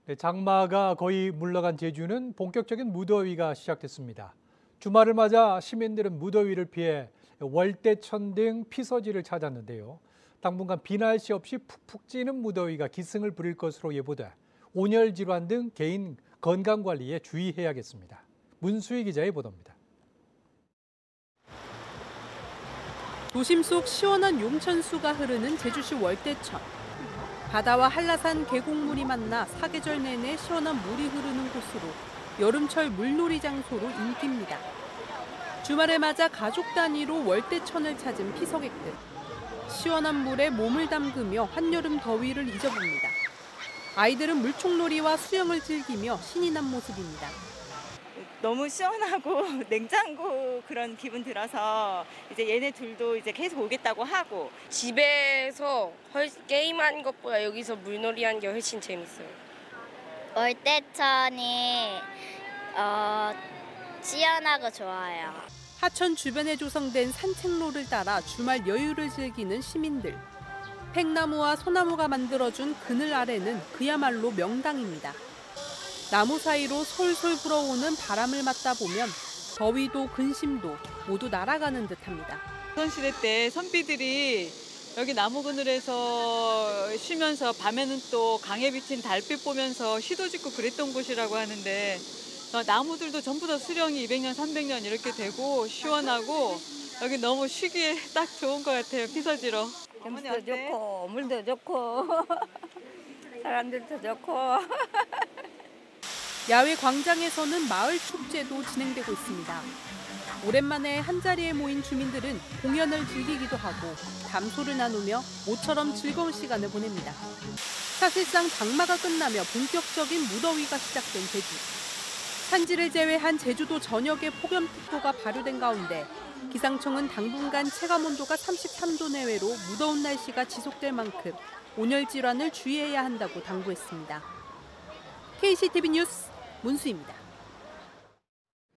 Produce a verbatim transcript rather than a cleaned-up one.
네, 장마가 거의 물러간 제주는 본격적인 무더위가 시작됐습니다. 주말을 맞아 시민들은 무더위를 피해 월대천 등 피서지를 찾았는데요. 당분간 비 날씨 없이 푹푹 찌는 무더위가 기승을 부릴 것으로 예보돼 온열 질환 등 개인 건강 관리에 주의해야겠습니다. 문수희 기자의 보도입니다. 도심 속 시원한 용천수가 흐르는 제주시 월대천. 바다와 한라산 계곡물이 만나 사계절 내내 시원한 물이 흐르는 곳으로 여름철 물놀이 장소로 인기입니다. 주말을 맞아 가족 단위로 월대천을 찾은 피서객들. 시원한 물에 몸을 담그며 한여름 더위를 잊어봅니다. 아이들은 물총놀이와 수영을 즐기며 신이 난 모습입니다. 너무 시원하고 냉장고 그런 기분 들어서 이제 얘네 둘도 이제 계속 오겠다고 하고. 집에서 게임하는 것보다 여기서 물놀이 하는 게 훨씬 재밌어요. 월대천이 어, 시원하고 좋아요. 하천 주변에 조성된 산책로를 따라 주말 여유를 즐기는 시민들. 팽나무와 소나무가 만들어준 그늘 아래는 그야말로 명당입니다. 나무 사이로 솔솔 불어오는 바람을 맞다 보면 더위도 근심도 모두 날아가는 듯합니다. 조선시대 때 선비들이 여기 나무 그늘에서 쉬면서 밤에는 또 강에 비친 달빛 보면서 시도 짓고 그랬던 곳이라고 하는데, 나무들도 전부 다 수령이 이백 년, 삼백 년 이렇게 되고 시원하고 여기 너무 쉬기에 딱 좋은 것 같아요, 피서지로. 경치도 좋고 물도 좋고 사람들도 좋고. 야외 광장에서는 마을 축제도 진행되고 있습니다. 오랜만에 한자리에 모인 주민들은 공연을 즐기기도 하고 담소를 나누며 모처럼 즐거운 시간을 보냅니다. 사실상 장마가 끝나며 본격적인 무더위가 시작된 제주. 산지를 제외한 제주도 전역에 폭염특보가 발효된 가운데 기상청은 당분간 체감온도가 삼십삼 도 내외로 무더운 날씨가 지속될 만큼 온열 질환을 주의해야 한다고 당부했습니다. 케이씨티비 뉴스 문수희입니다.